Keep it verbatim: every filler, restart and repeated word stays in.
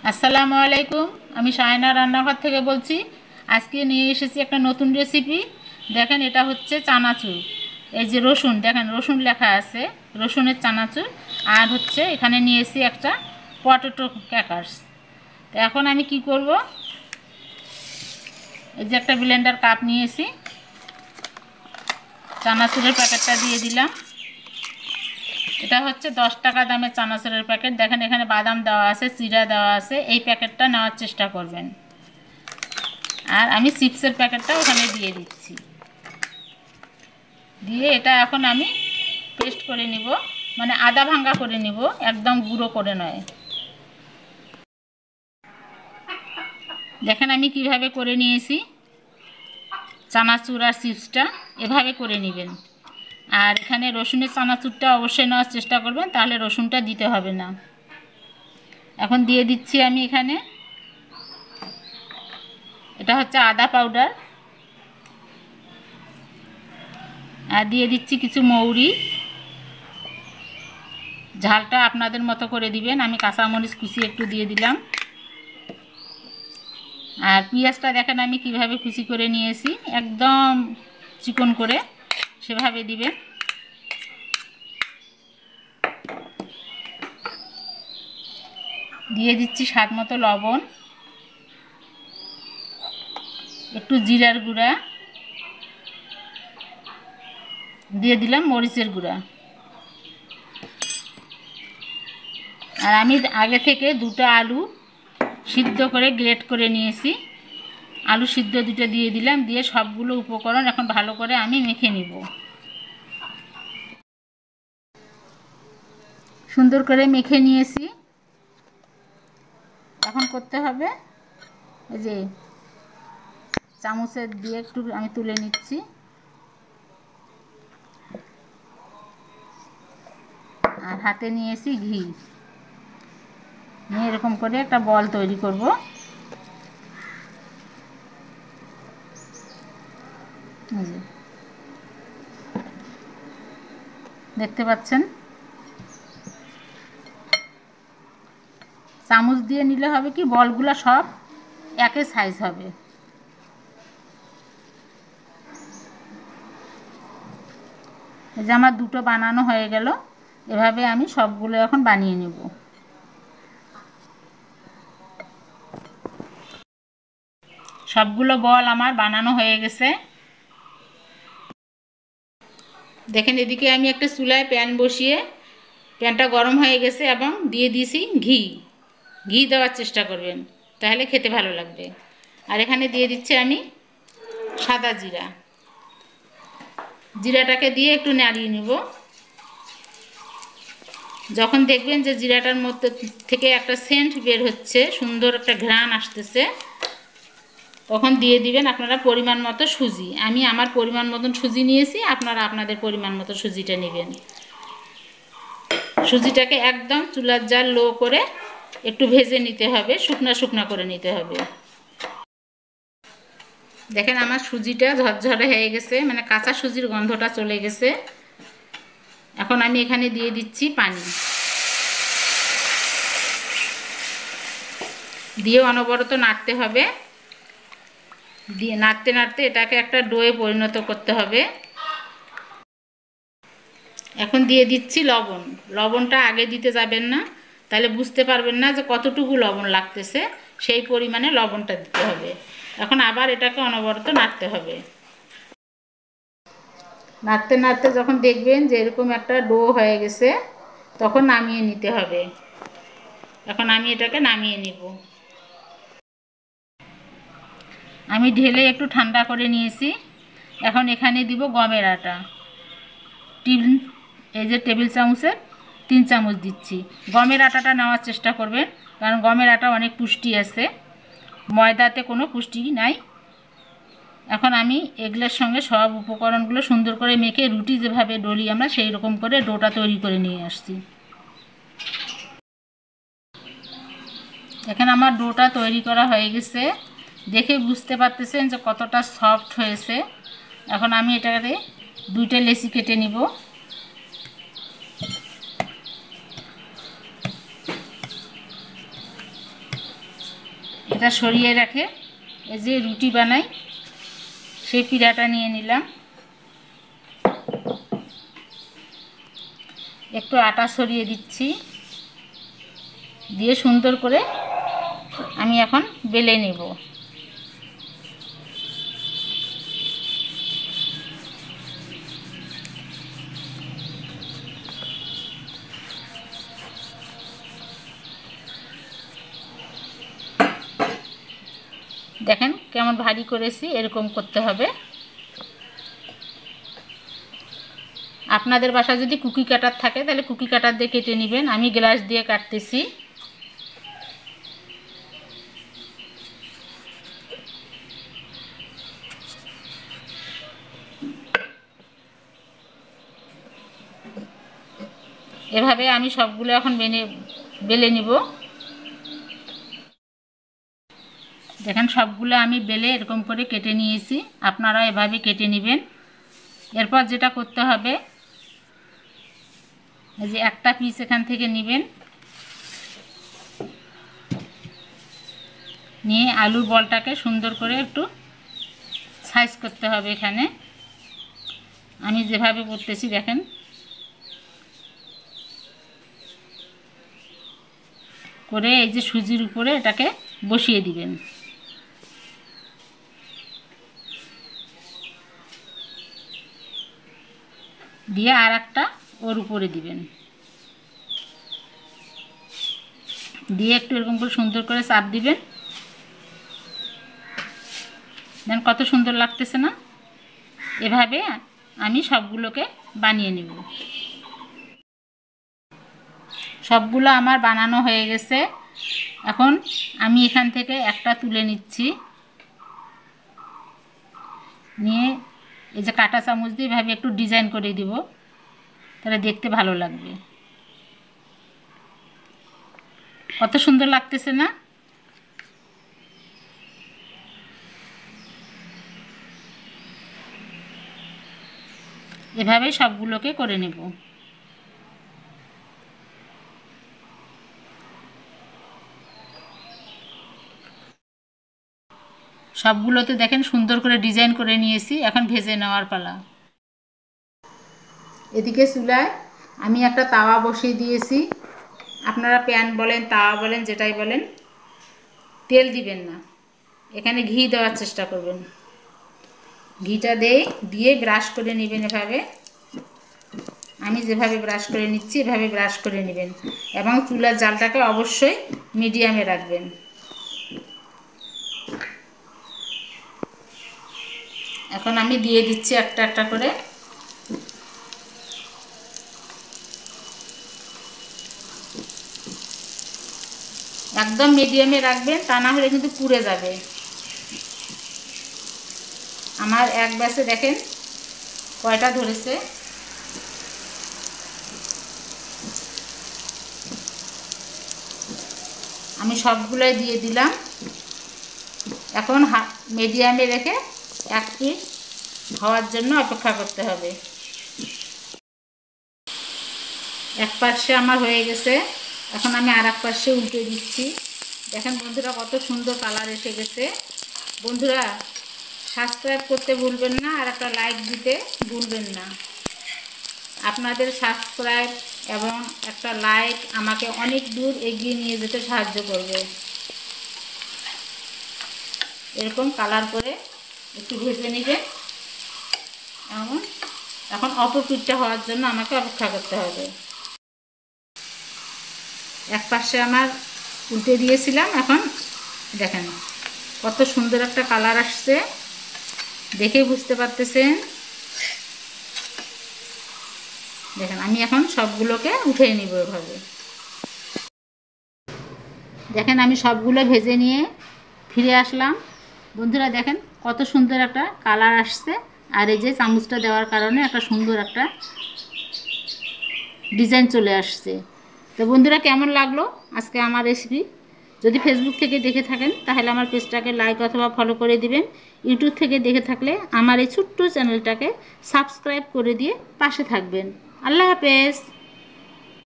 আসসালামু আলাইকুম। আমি শায়না রান্নাঘর থেকে বলছি। আজকে নিয়ে এসেছি একটা নতুন রেসিপি। দেখেন, এটা হচ্ছে চানাচুর। এই যে রসুন, দেখেন রসুন লেখা আছে, রসুনের চানাচুর। আর হচ্ছে এখানে নিয়েছি একটা পটেটো ক্র্যাকারস। তো এখন আমি কি করব, এই যে একটা ব্লেন্ডার কাপ নিয়েছি, চানাচুরের প্যাকেটটা দিয়ে দিলাম। এটা হচ্ছে দশ টাকা দামের চানাচুরের প্যাকেট। দেখেন এখানে বাদাম দেওয়া আছে, চিড়া দেওয়া আছে। এই প্যাকেটটা নেওয়ার চেষ্টা করবেন। আর আমি চিপসের প্যাকেটটা ওখানে দিয়ে দিচ্ছি। দিয়ে এটা এখন আমি পেস্ট করে নিব, মানে আদা ভাঙ্গা করে নিব, একদম গুঁড়ো করে নয়। দেখেন আমি কিভাবে করে নিয়েছি চানাচুর আর চিপসটা, এভাবে করে নেবেন। আর এখানে রসুনের চানাচুরটা অবশ্যই নেওয়ার চেষ্টা করবেন, তাহলে রসুনটা দিতে হবে না। এখন দিয়ে দিচ্ছি আমি এখানে, এটা হচ্ছে আদা পাউডার। আর দিয়ে দিচ্ছি কিছু মৌরি। ঝালটা আপনাদের মতো করে দিবেন। আমি কাঁচামরিচ কুচি একটু দিয়ে দিলাম। আর পেঁয়াজটা দেখেন আমি কিভাবে কুচি করে নিয়েছি, একদম চিকন করে, সেভাবে দিবেন। দিয়ে দিচ্ছি স্বাদ মতো লবণ, একটু জিরার গুঁড়া, দিয়ে দিলাম মরিচের গুঁড়া। আর আমি আগে থেকে দুটো আলু সিদ্ধ করে গ্রেট করে নিয়েছি, আলু সিদ্ধ দুটো দিয়ে দিলাম। দিয়ে সবগুলো উপকরণ এখন ভালো করে আমি মেখে নিব। সুন্দর করে মেখে নিয়েছি। এখন করতে হবে, এই যে চামচের দিয়ে একটু আমি তুলে নিচ্ছি। আর হাতে নিয়েছি ঘি, নিয়ে এরকম করে একটা বল তৈরি করব। দেখতে পাচ্ছেন, চামচ দিয়ে নিলে হবে কি, বলগুলো সব একই সাইজ হবে। এই যে আমার দুটো বানানো হয়ে গেল। এভাবে আমি সবগুলো এখন বানিয়ে নেব। সবগুলো বল আমার বানানো হয়ে গেছে। দেখেন এদিকে আমি একটা চুলায় প্যান বসিয়ে, প্যানটা গরম হয়ে গেছে এবং দিয়ে দিয়েছি ঘি। ঘি দেওয়ার চেষ্টা করবেন, তাহলে খেতে ভালো লাগবে। আর এখানে দিয়ে দিচ্ছি আমি সাদা জিরা। জিরাটাকে দিয়ে একটু নাড়িয়ে নেব। যখন দেখবেন যে জিরাটার মধ্যে থেকে একটা সেন্ট বের হচ্ছে, সুন্দর একটা ঘ্রাণ আসতেছে, তখন দিয়ে দিবেন আপনারা পরিমাণ মতো সুজি। আমি আমার পরিমাণ মতন সুজি নিয়েছি, আপনারা আপনাদের পরিমাণ মতো সুজিটা নেবেন। সুজিটাকে একদম চুলার জাল লো করে একটু ভেজে নিতে হবে, শুকনা শুকনা করে নিতে হবে। দেখেন আমার সুজিটা ঝরঝরে হয়ে গেছে, মানে কাঁচা সুজির গন্ধটা চলে গেছে। এখন আমি এখানে দিয়ে দিচ্ছি পানি, দিয়ে অনবরত নাড়তে হবে। দিয়ে নাড়তে নাড়তে এটাকে একটা ডোয়ে পরিণত করতে হবে। এখন দিয়ে দিচ্ছি লবণ। লবণটা আগে দিতে যাবেন না, তাহলে বুঝতে পারবেন না যে কতটুকু লবণ লাগতেছে। সেই পরিমাণে লবণটা দিতে হবে। এখন আবার এটাকে অনবরত নাড়তে হবে। নাড়তে নাড়তে যখন দেখবেন যে এরকম একটা ডো হয়ে গেছে, তখন নামিয়ে নিতে হবে। এখন আমি এটাকে নামিয়ে নিব। আমি ঢেলে একটু ঠান্ডা করে নিয়েছি। এখন এখানে দিব গমের আটা। টিন এই যে টেবিল চামচের তিন চামচ দিচ্ছি। গমের আটাটা নেওয়ার চেষ্টা করবেন, কারণ গমের আটা অনেক পুষ্টি আছে, ময়দাতে কোনো পুষ্টি নাই। এখন আমি এগুলোর সঙ্গে সব উপকরণগুলো সুন্দর করে মেখে, রুটি যেভাবে ডলি আমরা, সেই রকম করে ডোটা তৈরি করে নিয়ে আসছি। এখন আমার ডোটা তৈরি করা হয়ে গেছে, দেখে বুঝতে পারতেছেন যে কতটা সফট হয়েছে। এখন আমি এটাতে দুইটা লেচি কেটে নিব। এটা সরিয়ে রেখে এই যে রুটি বানাই সেই পিঠাটা নিয়ে নিলাম। একটু আটা ছড়িয়ে দিচ্ছি, দিয়ে সুন্দর করে আমি এখন বেলে নেব। দেখেন কেমন ভারী করেছি, এরকম করতে হবে। আপনাদের বাসায় যদি কুকি কাটার থাকে তাহলে কুকি কাটার দিয়ে কেটে নেবেন, আমি গ্লাস দিয়ে কাটতেছি। এভাবে আমি সবগুলো এখন বেনে বেলে নিব। দেখেন সবগুলো আমি বেলে এরকম করে কেটে নিয়েছি, আপনারা এভাবে কেটে নেবেন। এরপর যেটা করতে হবে, এই যে একটা পিস এখান থেকে নেবেন, নিয়ে আলুর বলটাকে সুন্দর করে একটু সাইজ করতে হবে। এখানে আমি যেভাবে করতেছি দেখেন, করে এই যে সুজির উপরে এটাকে বসিয়ে দিবেন। দিয়ে আর একটা ওর উপরে দিবেন, দিয়ে একটু এরকম করে সুন্দর করে চাপ দিবেন। দেন কত সুন্দর লাগতেছে না? এভাবে আমি সবগুলোকে বানিয়ে নেব। সবগুলো আমার বানানো হয়ে গেছে। এখন আমি এখান থেকে একটা তুলে নিচ্ছি, নিয়ে এই যে কাঁটা চামচ দিয়ে এভাবে একটু ডিজাইন করে দিব, তাহলে দেখতে ভালো লাগবে। কত সুন্দর লাগতেছে না? এভাবে সবগুলোকে করে নেব। সবগুলোতে দেখেন সুন্দর করে ডিজাইন করে নিয়েছি, এখন ভেজে নেওয়ার পালা। এদিকে চুলায় আমি একটা তাওয়া বসিয়ে দিয়েছি, আপনারা প্যান বলেন তাওয়া বলেন যেটাই বলেন, তেল দিবেন না, এখানে ঘি দেওয়ার চেষ্টা করবেন। ঘিটা দিয়ে দিয়ে ব্রাশ করে নেবেন এভাবে, আমি যেভাবে ব্রাশ করে নিচ্ছি এভাবে ব্রাশ করে নেবেন, এবং চুলার জালটাকে অবশ্যই মিডিয়ামে রাখবেন। এখন আমি দিয়ে দিচ্ছি একটা একটা করে। একদম মিডিয়ামে রাখবেন, তা না হলে কিন্তু পুড়ে যাবে। আমার এক ব্যাচে দেখেন কয়টা ধরেছে। আমি সবগুলোই দিয়ে দিলাম। এখন মিডিয়ামে রেখে এক পিস হওয়ার জন্য অপেক্ষা করতে হবে। এক পাশে আমার হয়ে গেছে, এখন আমি আর এক পাশে উল্টে দিচ্ছি। দেখেন বন্ধুরা কত সুন্দর কালার এসে গেছে। বন্ধুরা সাবস্ক্রাইব করতে ভুলবেন না, আর একটা লাইক দিতে ভুলবেন না। আপনাদের সাবস্ক্রাইব এবং একটা লাইক আমাকে অনেক দূর এগিয়ে নিয়ে যেতে সাহায্য করবে। এরকম কালার করে একটু ভেজে নেবেন। এখন এখন অপর পিঠটা হওয়ার জন্য আমাকে অপেক্ষা করতে হবে। এক পাশে আমার উল্টে দিয়েছিলাম, এখন দেখেন কত সুন্দর একটা কালার আসছে, দেখেই বুঝতে পারতেছেন। দেখেন আমি এখন সবগুলোকে উঠিয়ে নিব এভাবে। দেখেন আমি সবগুলো ভেজে নিয়ে ফিরে আসলাম। বন্ধুরা দেখেন কত সুন্দর একটা কালার আসছে, আর এই যে চামচটা দেওয়ার কারণে একটা সুন্দর একটা ডিজাইন চলে আসছে। তো বন্ধুরা কেমন লাগলো আজকে আমার রেসিপি? যদি ফেসবুক থেকে দেখে থাকেন তাহলে আমার পেজটাকে লাইক অথবা ফলো করে দিবেন। ইউটিউব থেকে দেখে থাকলে আমার এই ছোট্ট চ্যানেলটাকে সাবস্ক্রাইব করে দিয়ে পাশে থাকবেন। আল্লাহ হাফেজ।